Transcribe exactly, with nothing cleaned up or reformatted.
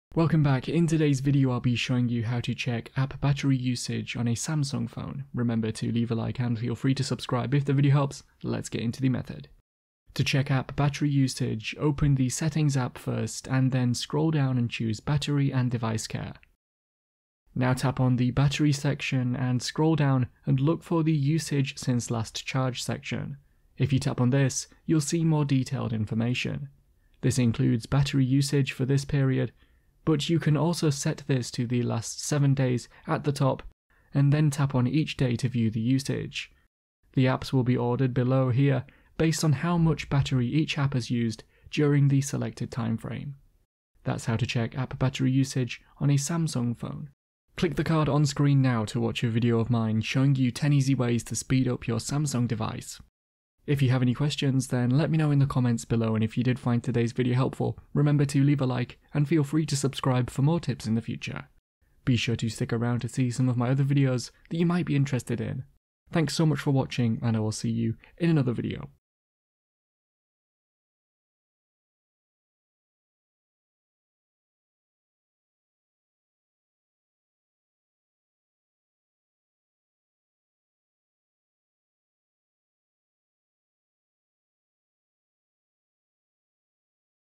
Welcome back. In today's video I'll be showing you how to check app battery usage on a Samsung phone. Remember to leave a like and feel free to subscribe if the video helps. Let's get into the method. To check app battery usage, open the Settings app first and then scroll down and choose Battery and Device Care. Now tap on the Battery section and scroll down and look for the Usage since last charge section. If you tap on this, you'll see more detailed information. This includes battery usage for this period, but you can also set this to the last seven days at the top and then tap on each day to view the usage. The apps will be ordered below here based on how much battery each app has used during the selected time frame. That's how to check app battery usage on a Samsung phone. Click the card on screen now to watch a video of mine showing you ten easy ways to speed up your Samsung device. If you have any questions, then let me know in the comments below, and if you did find today's video helpful, remember to leave a like and feel free to subscribe for more tips in the future. Be sure to stick around to see some of my other videos that you might be interested in. Thanks so much for watching, and I will see you in another video.